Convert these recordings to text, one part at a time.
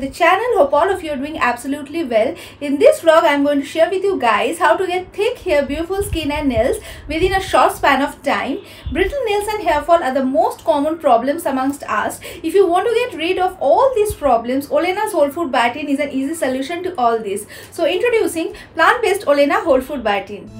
the channel. Hope all of you are doing absolutely well. In this vlog, I am going to share with you guys how to get thick hair, beautiful skin and nails within a short span of time. Brittle nails and hair fall are the most common problems amongst us. If you want to get rid of all these problems, Olena's Whole Food Biotin is an easy solution to all this. So introducing plant-based Olena Whole Food Biotin.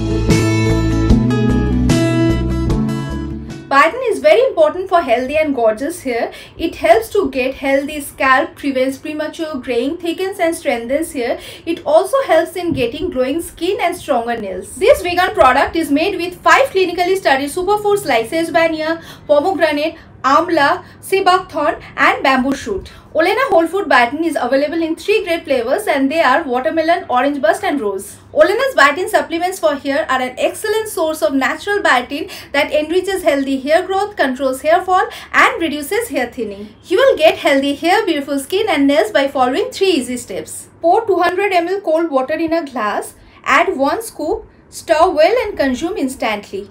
Biotin is very important for healthy and gorgeous hair. It helps to get healthy scalp, prevents premature graying, thickens and strengthens hair. It also helps in getting glowing skin and stronger nails. This vegan product is made with 5 clinically studied superfoods like sesbania, pomegranate, amla, sea buckthorn and bamboo shoot. Olena Whole Food Biotin is available in 3 great flavors and they are watermelon, orange burst and rose. Olena's biotin supplements for hair are an excellent source of natural biotin that enriches healthy hair growth, controls hair fall and reduces hair thinning. You will get healthy hair, beautiful skin and nails by following 3 easy steps. Pour 200 ml cold water in a glass, add 1 scoop, stir well and consume instantly.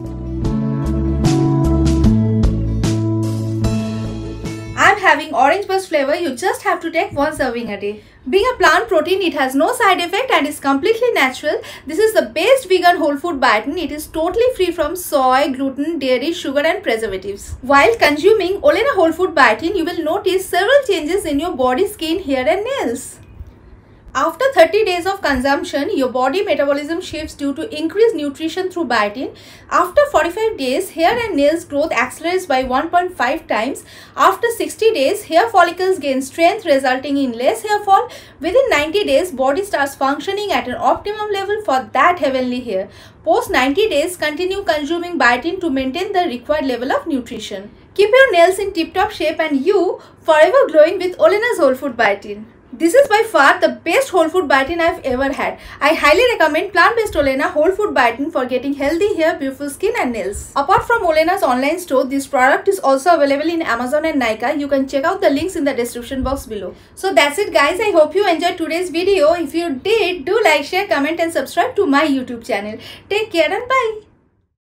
I'm having orange burst flavor. You just have to take 1 serving a day. Being a plant protein, it has no side effect and is completely natural. This is the best vegan whole food biotin. It is totally free from soy, gluten, dairy, sugar and preservatives. While consuming Olena Whole Food Biotin, you will notice several changes in your body, skin, hair and nails. After 30 days of consumption, your body metabolism shifts due to increased nutrition through biotin. After 45 days, hair and nails growth accelerates by 1.5 times. After 60 days, hair follicles gain strength resulting in less hair fall. Within 90 days, body starts functioning at an optimum level for that heavenly hair. Post 90 days, continue consuming biotin to maintain the required level of nutrition. Keep your nails in tip-top shape and you forever glowing with Olena's Whole Food Biotin. This is by far the best whole food biotin I've ever had. I highly recommend plant-based Olena Whole Food Biotin for getting healthy hair, beautiful skin and nails. Apart from Olena's online store, this product is also available in Amazon and Nykaa. You can check out the links in the description box below. So that's it guys. I hope you enjoyed today's video. If you did, do like, share, comment and subscribe to my YouTube channel. Take care and bye.